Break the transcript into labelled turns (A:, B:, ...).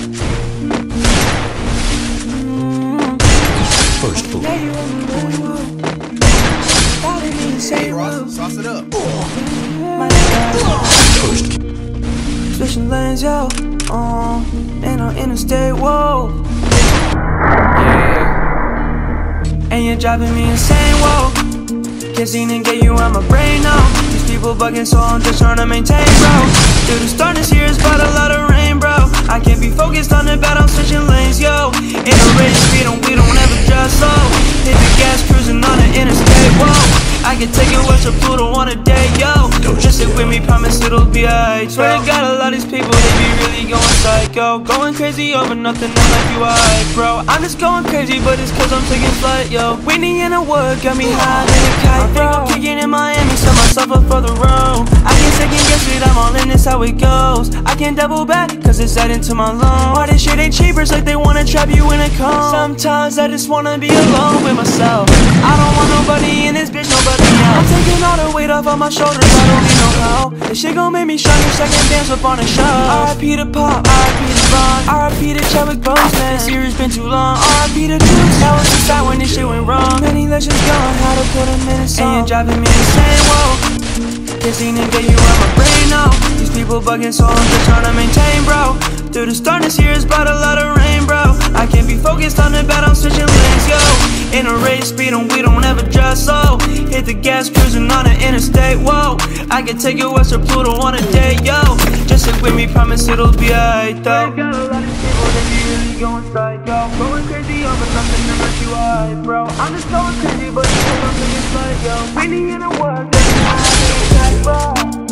A: First blood.
B: Hey Ross, sauce it up.
A: First.
C: Switching lanes, yo, and on interstate, whoa. Yeah. And you're driving me insane, whoa. Can't seem to get you out my brain, no. These people bugging, so I'm just trying to maintain, bro. Dude, the starting here is but a lot of rain, bro. I can't be focused on the bad, I'm switching lanes, yo. In a race, we don't ever just slow. Hit the gas, cruising on the interstate, whoa. I can take it west of Pluto on a day, yo. Just sit with me, promise it'll be alright. Swear to God, a lot of these people, they be really going psycho. Going crazy over nothing, I'm like you alright, bro. I'm just going crazy, but it's cause I'm taking flight, yo. Whitney in the wood, got me high than a kite, bro. I'm kicking in Miami, set myself up for the road. I can't second guess it, I'm all in, this how it goes. I can't double back, cause it's adding to my loan. Why this shit ain't cheaper, it's like they wanna trap you in a cone. Sometimes I just wanna be alone with myself. I don't want nobody in this bitch, nobody. I'm taking all the weight off of my shoulders, I don't need no help. This shit gon' make me stronger, second dance up on the show. R.I.P. to Pop, R.I.P. to Vaughn, R.I.P. to Chadwick Boseman. This year has been too long, R.I.P. to Juice. That was the side when this shit went wrong. Many legends gone, how to put them in a song. And you're driving me insane, whoa. Can't seem to get you out my brain, no. These people bugging, so I'm just trying to maintain, bro. Dude, the start this year is about a lot of rain, bro. I can't be focused on the bad, I'm switching lanes, yo. In a race, speed and we don't ever just slow. Hit the gas, cruising on the interstate, whoa. I can take it west of Pluto on a day, yo. Just sit with me, promise it'll be alright, though. Got a lot of people that be really going psycho. Going crazy over nothing, I'm not you alright, bro. I'm just going crazy, but it's still I'm taking flight, yo. Whitney in the world, that's how I get bro.